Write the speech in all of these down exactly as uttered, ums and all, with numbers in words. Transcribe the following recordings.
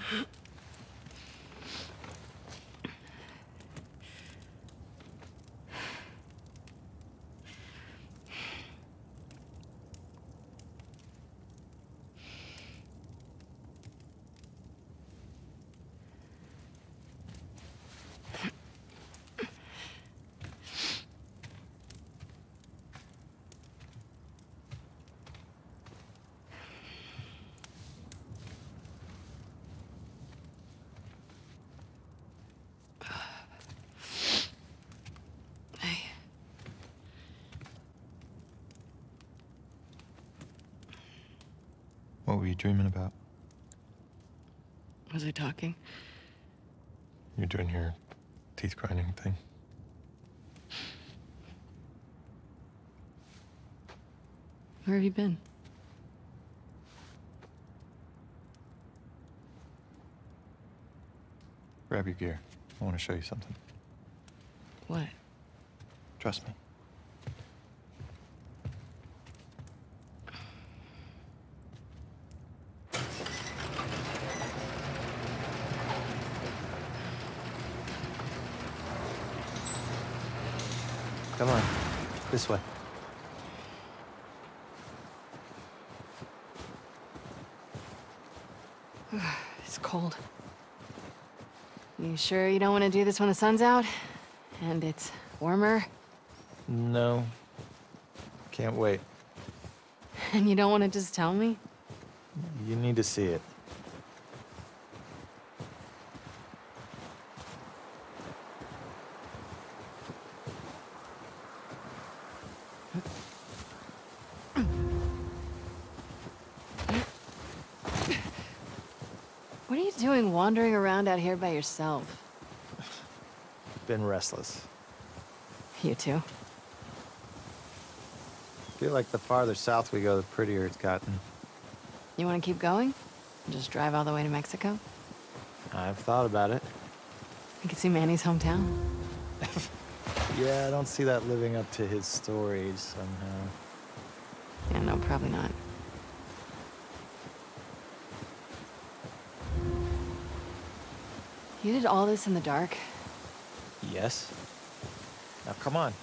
What were you dreaming about? Was I talking? You're doing your teeth grinding thing. Where have you been? Grab your gear. I want to show you something. What? Trust me. Come on, this way. It's cold. You sure you don't want to do this when the sun's out? And it's warmer? No. Can't wait. And you don't want to just tell me? You need to see it. What are you doing wandering around out here by yourself? Been restless. You too? Feel like the farther south we go, the prettier it's gotten. You want to keep going? Just drive all the way to Mexico? I've thought about it. You can see Manny's hometown. Yeah, I don't see that living up to his stories somehow. Yeah, no, probably not. You did all this in the dark? Yes. Now come on.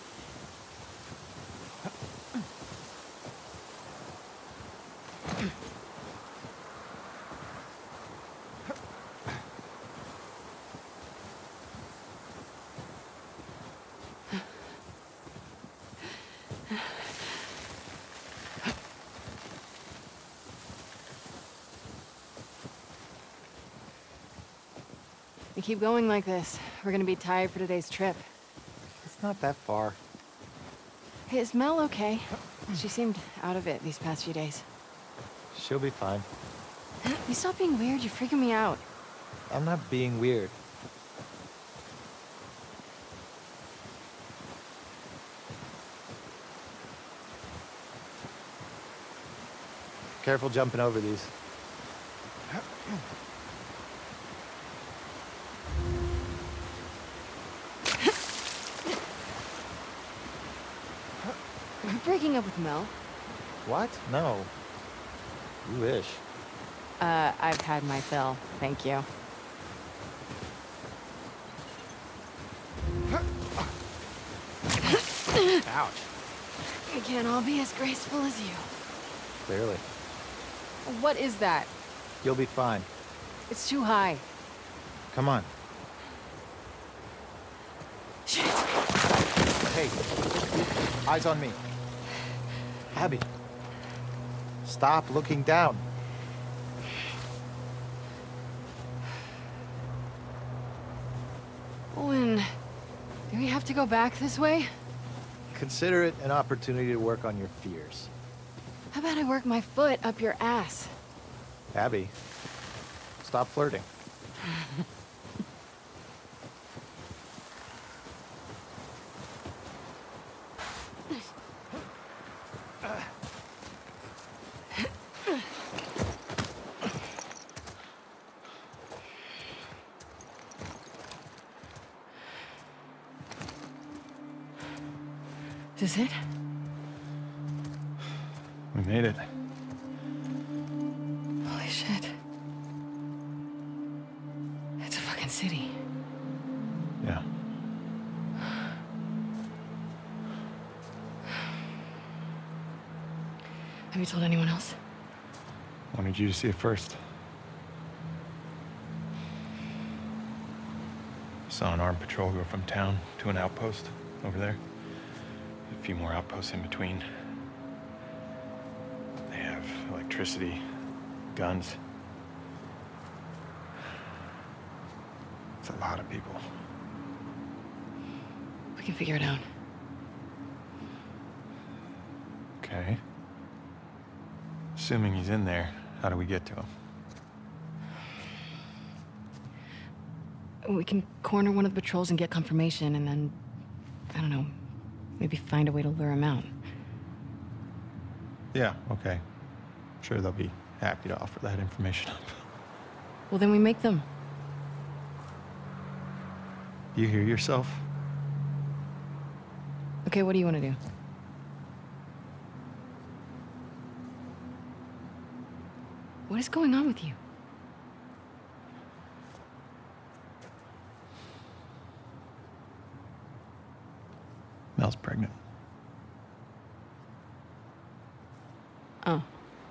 We keep going like this, we're gonna be tired for today's trip. It's not that far. Hey, is Mel okay? She seemed out of it these past few days. She'll be fine. You stop being weird, you're freaking me out. I'm not being weird. Careful jumping over these. Are you breaking up with Mel? What? No. You wish. Uh, I've had my fill, thank you. Ouch. We can't all be as graceful as you. Clearly. What is that? You'll be fine. It's too high. Come on. Shit. Hey, eyes on me. Abby, stop looking down. Owen, do we have to go back this way? Consider it an opportunity to work on your fears. How about I work my foot up your ass? Abby, stop flirting. Is this it? We made it. Holy shit. fucking city. Yeah. Have you told anyone else? Wanted you to see it first. Saw an armed patrol go from town to an outpost over there. A few more outposts in between. They have electricity, guns. It's a lot of people. We can figure it out. Okay. Assuming he's in there, how do we get to him? We can corner one of the patrols and get confirmation, and then, I don't know, maybe find a way to lure him out. Yeah, okay. I'm sure they'll be happy to offer that information up. Well, then we make them. You hear yourself? Okay, what do you want to do? What is going on with you? Mel's pregnant. Oh.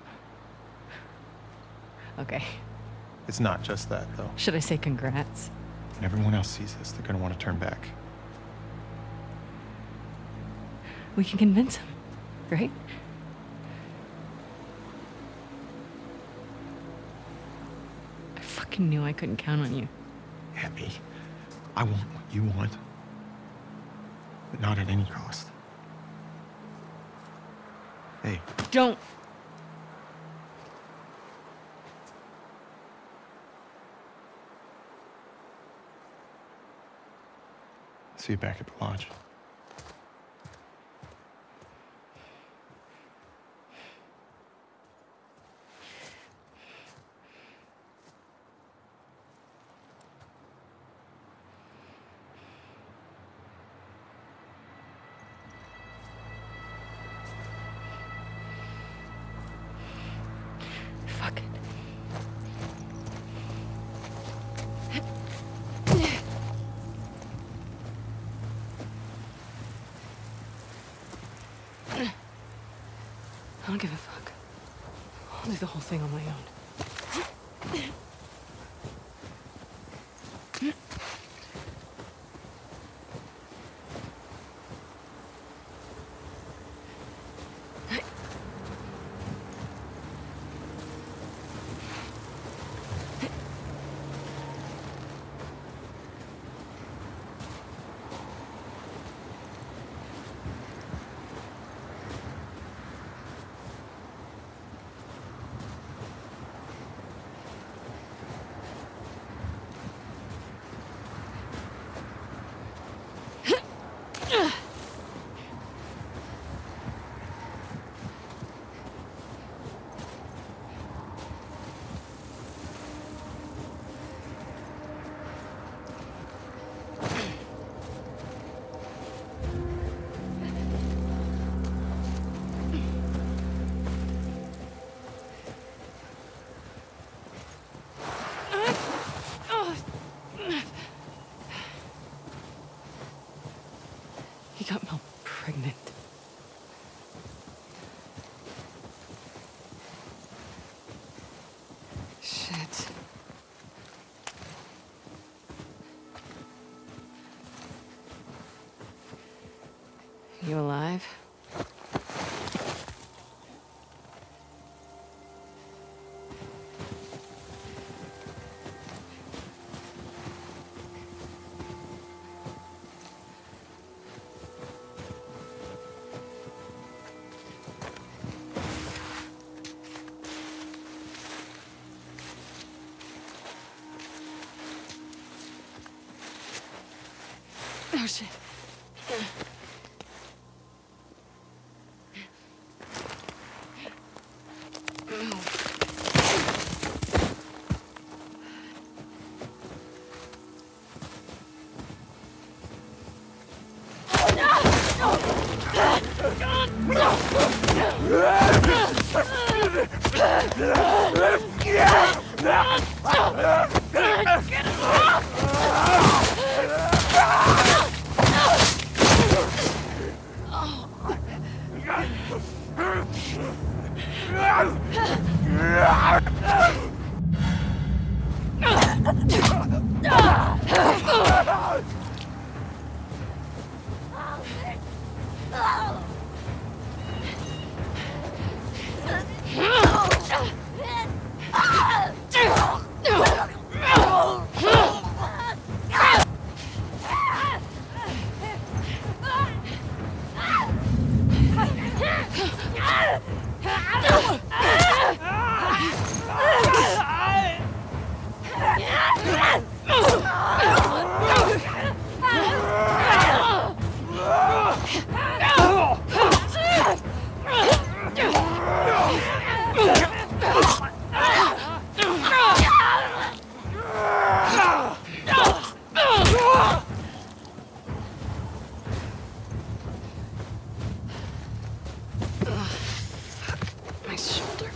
Okay. It's not just that, though. Should I say congrats? When everyone else sees this, they're gonna want to turn back. We can convince him, right? I fucking knew I couldn't count on you. Abby, I want what you want, but not at any cost. Hey, Don't! see you back at the lodge. Fuck it. I don't give a fuck. I'll do the whole thing on my own. He got Mel pregnant. Shit. You alive? Oh, shit. My shoulder.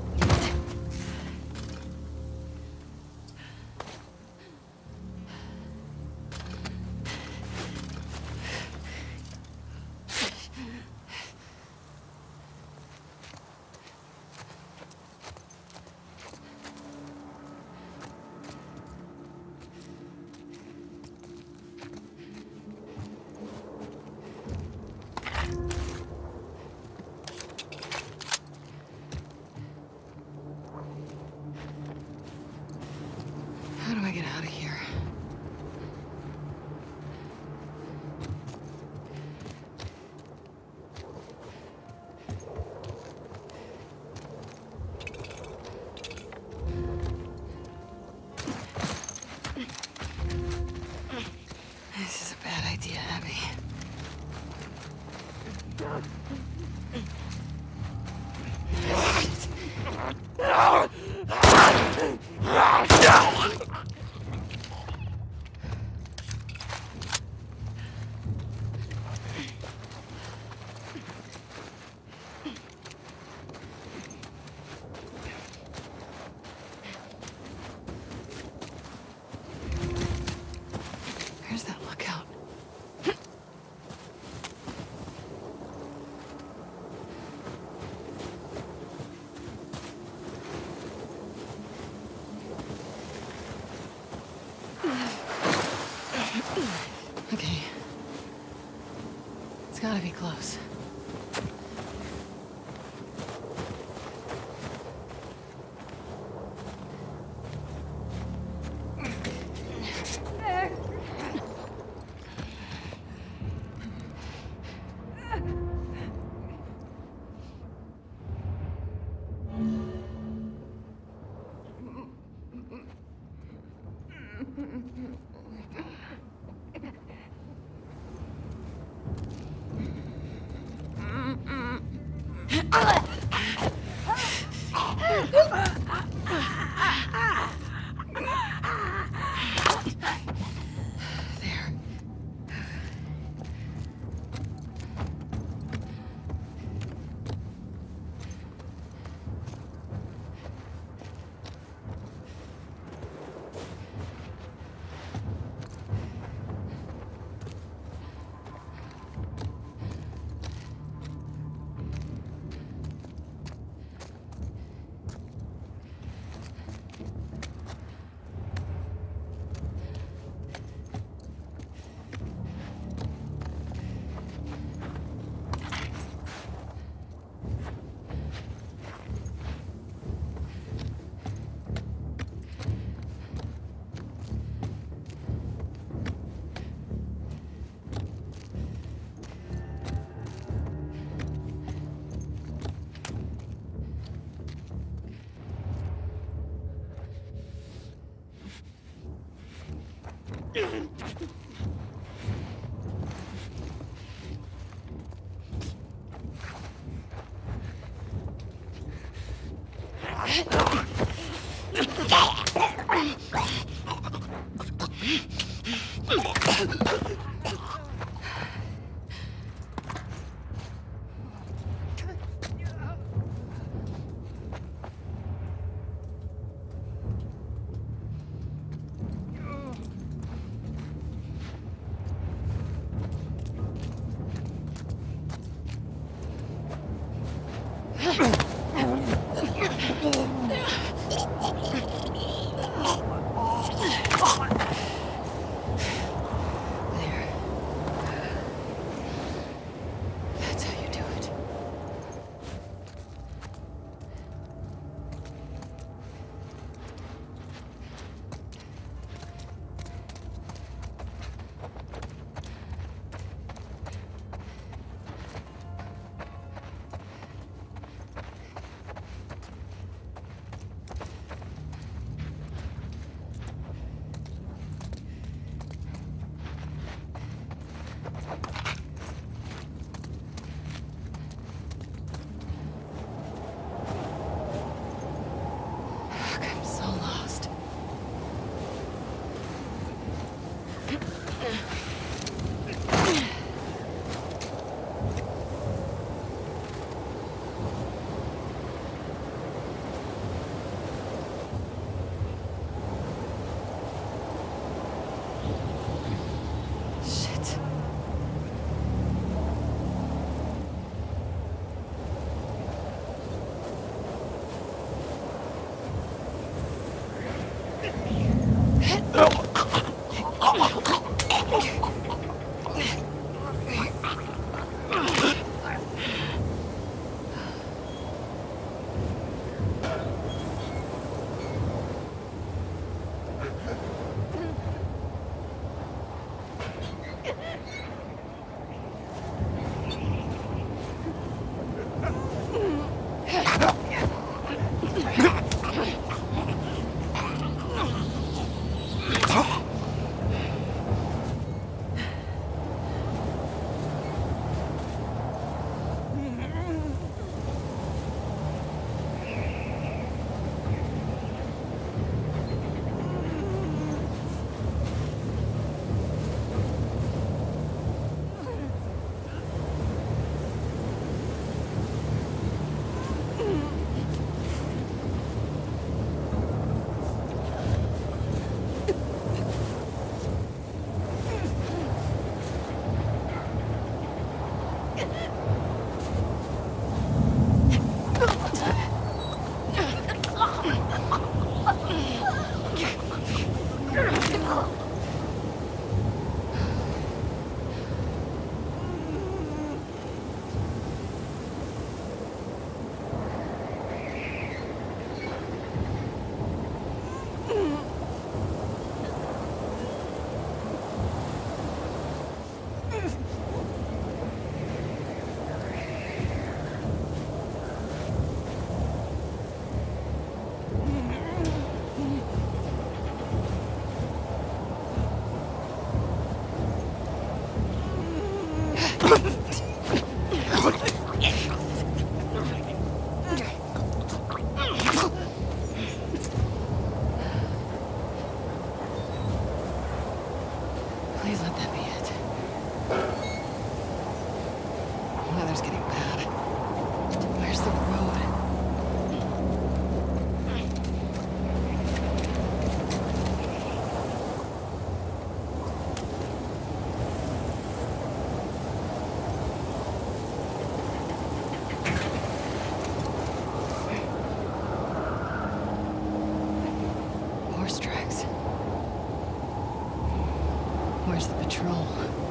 How do I get out of here? This is a bad idea, Abby. Where's that lookout? Okay. It's gotta be close. There. Please let that be it. Weather's getting bad. Where's the road? Horse tracks. Where's the patrol?